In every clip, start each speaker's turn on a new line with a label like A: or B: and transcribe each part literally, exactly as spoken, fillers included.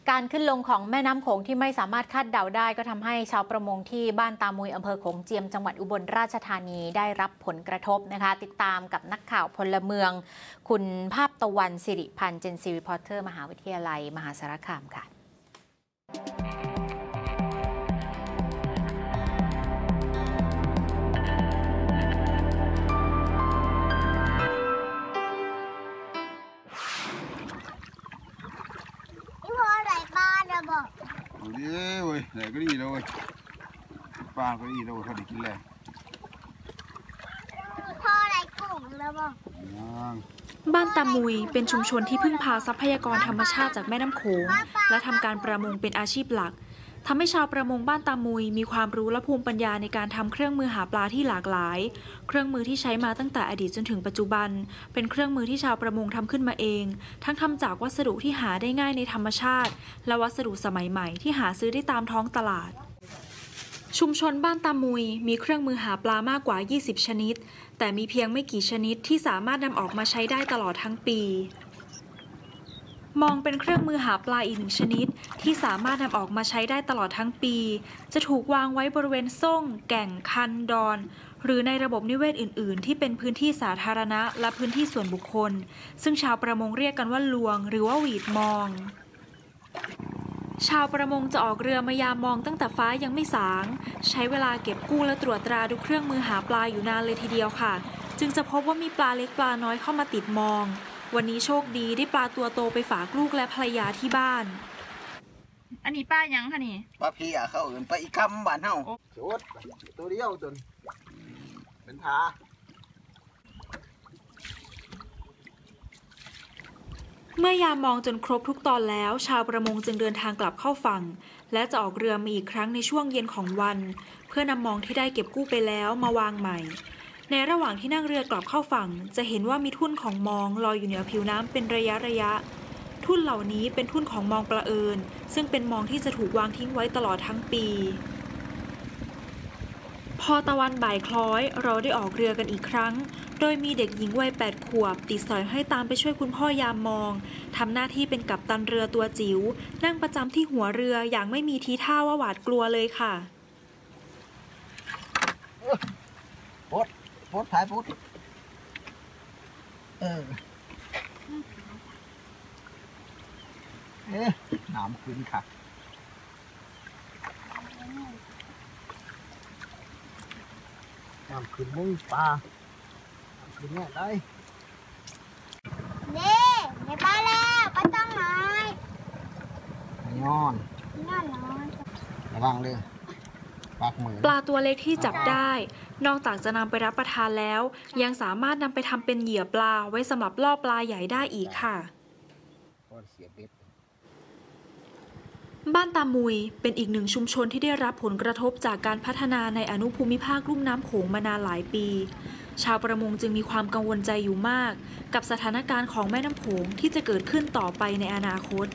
A: การขึ้นลงของแม่น้ำโขงที่ไม่สามารถคาดเดาได้ก็ทำให้ชาวประมงที่บ้านตามุยอำเภอโขงเจียมจังหวัดอุบลราชธานีได้รับผลกระทบนะคะติดตามกับนักข่าวพลเมืองคุณภาพตะวันสิริพันธ์เจนซีรีพอร์เตอร์มหาวิทยาลัยมหาสารคามค่ะ
B: เย้เว้ยไหนก็ดีแล้วเว้ยปลาก็ดีแล้วเขาได้กินแล้ว
C: พ่ออะไรกุ้งแล้วบ่
D: บ้านตามุยเป็นชุมชนที่พึ่งพาทรัพยากรธรรมชาติจากแม่น้ำโขงและทำการประมงเป็นอาชีพหลักทำให้ชาวประมงบ้านตามุยมีความรู้และภูมิปัญญาในการทำเครื่องมือหาปลาที่หลากหลายเครื่องมือที่ใช้มาตั้งแต่อดีตจนถึงปัจจุบันเป็นเครื่องมือที่ชาวประมงทำขึ้นมาเองทั้งทำจากวัสดุที่หาได้ง่ายในธรรมชาติและวัสดุสมัยใหม่ที่หาซื้อได้ตามท้องตลาดชุมชนบ้านตามุยมีเครื่องมือหาปลามากกว่ายี่สิบชนิดแต่มีเพียงไม่กี่ชนิดที่สามารถนำออกมาใช้ได้ตลอดทั้งปีมองเป็นเครื่องมือหาปลาอีกหนึ่งชนิดที่สามารถนำออกมาใช้ได้ตลอดทั้งปีจะถูกวางไว้บริเวณส่งแก่งคันดอนหรือในระบบนิเวศอื่นๆที่เป็นพื้นที่สาธารณะและพื้นที่ส่วนบุคคลซึ่งชาวประมงเรียกกันว่าลวงหรือว่าหวีดมองชาวประมงจะออกเรือมายามมองตั้งแต่ฟ้ายังไม่สางใช้เวลาเก็บกู้และตรวจตราดูเครื่องมือหาปลาอยู่นานเลยทีเดียวค่ะจึงจะพบว่ามีปลาเล็กปลาน้อยเข้ามาติดมองวันนี้โชคดีได้ปลาตัวโตไปฝากลูกและภรรยาที่บ้านอันนี้ปลายังคะนี่
B: ปลาเพียเขาเอื่นไปอีกคำบ้านเฮาชุดตัวเดียวจนเป็นผา
D: เมื่อยามมองจนครบทุกตอนแล้วชาวประมงจึงเดินทางกลับเข้าฝั่งและจะออกเรือมาอีกครั้งในช่วงเย็นของวันเพื่อนำมองที่ได้เก็บกู้ไปแล้วมาวางใหม่ในระหว่างที่นั่งเรือกลับเข้าฝั่งจะเห็นว่ามีทุ่นของมองลอยอยู่เหนือผิวน้ำเป็นระยะระยะทุ่นเหล่านี้เป็นทุ่นของมองปลาเอิญซึ่งเป็นมองที่จะถูกวางทิ้งไว้ตลอดทั้งปีพอตะวันบ่ายคล้อยเราได้ออกเรือกันอีกครั้งโดยมีเด็กหญิงวัยแปดขวบติดสอยให้ตามไปช่วยคุณพ่อยามมองทำหน้าที่เป็นกัปตันเรือตัวจิ๋วนั่งประจำที่หัวเรืออย่างไม่มีทีท่าว่าหวาดกลัวเลยค่ะ
B: ปดปดถ่ายปดเออเอ๊ะน้ำขึ้นค่ะน้ำขึ้นมุ้งปลาน้ำขึ้นเนี่ยได้
C: เน่ในปลาแล้วปลาต้องน้อย
B: นอน
C: นอนน้อย
B: ระวังเลย
D: ปลาตัวเล็กที่จับได้นอกจากจะนำไปรับประทานแล้วยังสามารถนำไปทำเป็นเหยื่อปลาไว้สำหรับล่อปลาใหญ่ได้อีกค่ะบ้านตามุยเป็นอีกหนึ่งชุมชนที่ได้รับผลกระทบจากการพัฒนาในอนุภูมิภาคลุ่มน้ำโขงมานานหลายปีชาวประมงจึงมีความกังวลใจอยู่มากกับสถานการณ์ของแม่น้ำโขงที่จะเกิดขึ้นต่อไปในอนาคต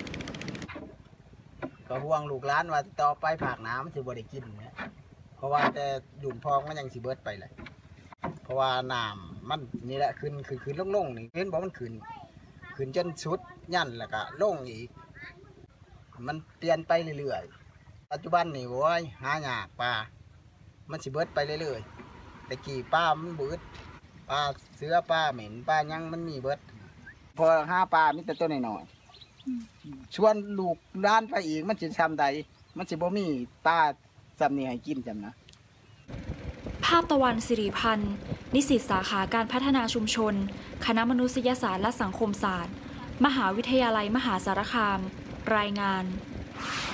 B: ก็ห่วงลูกหลานว่าต่อไปผากน้ำมันสิบ่ได้กินเนี่ยเพราะว่าแต่ดุ่มพองมันยังสิเบิดไปเลยเพราะว่าน้ำมันนี่แหละขึ้นขึ้นขึ้นลงๆนี่เห็นบอกมันขึ้นขึ้นจนสุดยันแล้วก็ลงอีกมันเปลี่ยนไปเรื่อยๆปัจจุบันนี่โว้ยหายากปลามันสิเบิดไปเรื่อยๆแต่กี่ปลามันเบิดปลาเสือปลาเหม็นปลายังมันมีเบิดพอห้าปลามีแต่ตัวน้อยชวนลูกร้านไปอีกมันจะทำใดมันจะบ่มีปลาสำเนียให้กินจำนะ
D: ภาพตะวันสิริพันธ์นิสิตสาขาการพัฒนาชุมชนคณะมนุษยศาสตร์และสังคมศาสตร์มหาวิทยาลัยมหาสารคามรายงาน